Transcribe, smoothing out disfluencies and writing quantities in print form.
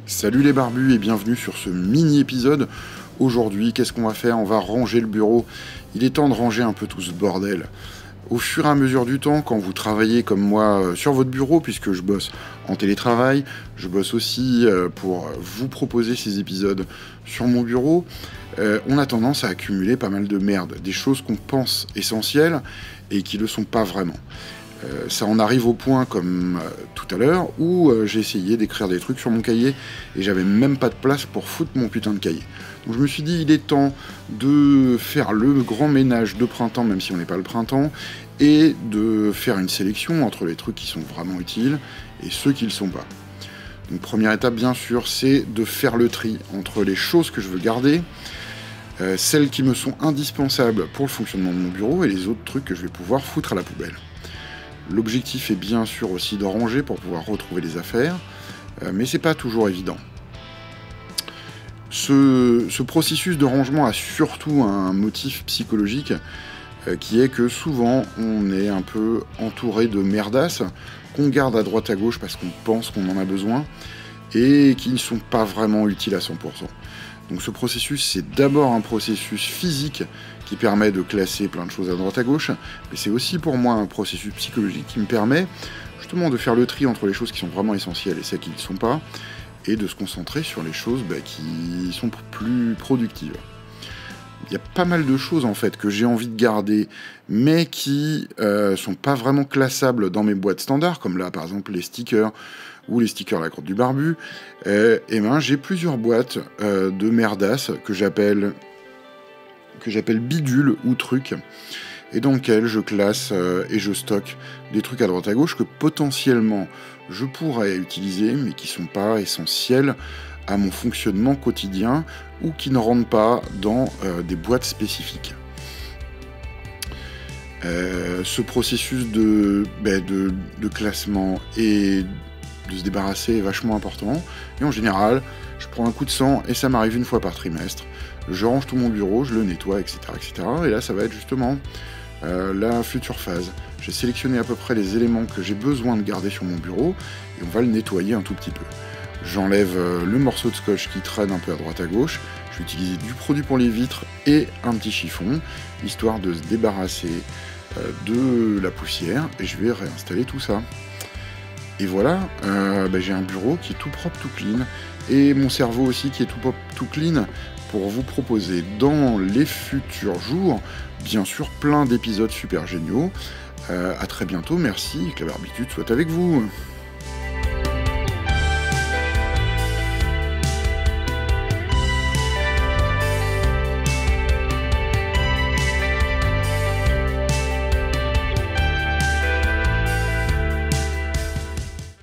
Salut les barbus et bienvenue sur ce mini-épisode. Aujourd'hui, qu'est-ce qu'on va faire? On va ranger le bureau. Il est temps de ranger un peu tout ce bordel. Au fur et à mesure du temps, quand vous travaillez comme moi sur votre bureau, puisque je bosse en télétravail, je bosse aussi pour vous proposer ces épisodes sur mon bureau, on a tendance à accumuler pas mal de merde, des choses qu'on pense essentielles et qui ne le sont pas vraiment. Ça en arrive au point, comme tout à l'heure, où j'ai essayé d'écrire des trucs sur mon cahier et j'avais même pas de place pour foutre mon putain de cahier. Donc je me suis dit, il est temps de faire le grand ménage de printemps, même si on n'est pas le printemps, et de faire une sélection entre les trucs qui sont vraiment utiles et ceux qui ne le sont pas. Donc première étape, bien sûr, c'est de faire le tri entre les choses que je veux garder, celles qui me sont indispensables pour le fonctionnement de mon bureau et les autres trucs que je vais pouvoir foutre à la poubelle. L'objectif est bien sûr aussi de ranger pour pouvoir retrouver les affaires, mais c'est pas toujours évident. Ce processus de rangement a surtout un motif psychologique, qui est que souvent on est un peu entouré de merdasses qu'on garde à droite à gauche parce qu'on pense qu'on en a besoin et qui ne sont pas vraiment utiles à 100%. Donc ce processus, c'est d'abord un processus physique qui permet de classer plein de choses à droite à gauche, mais c'est aussi pour moi un processus psychologique qui me permet justement de faire le tri entre les choses qui sont vraiment essentielles et celles qui ne le sont pas, et de se concentrer sur les choses qui sont plus productives. Il y a pas mal de choses en fait que j'ai envie de garder, mais qui sont pas vraiment classables dans mes boîtes standards, comme là par exemple les stickers, ou les stickers La Crotte du Barbu. J'ai plusieurs boîtes de merdasses que j'appelle bidules ou trucs, et dans lesquelles je classe et je stocke des trucs à droite à gauche que potentiellement je pourrais utiliser, mais qui sont pas essentiels à mon fonctionnement quotidien ou qui ne rentrent pas dans des boîtes spécifiques. Ce processus de classement et de se débarrasser est vachement important, et en général je prends un coup de sang et ça m'arrive une fois par trimestre. Je range tout mon bureau, je le nettoie, etc. Et là ça va être justement la future phase. J'ai sélectionné à peu près les éléments que j'ai besoin de garder sur mon bureau et on va le nettoyer un tout petit peu. J'enlève le morceau de scotch qui traîne un peu à droite à gauche, je vais utiliser du produit pour les vitres et un petit chiffon, histoire de se débarrasser de la poussière, et je vais réinstaller tout ça. Et voilà, j'ai un bureau qui est tout propre, tout clean, et mon cerveau aussi qui est tout propre, tout clean, pour vous proposer dans les futurs jours, bien sûr, plein d'épisodes super géniaux. À très bientôt, merci, que la barbitude soit avec vous.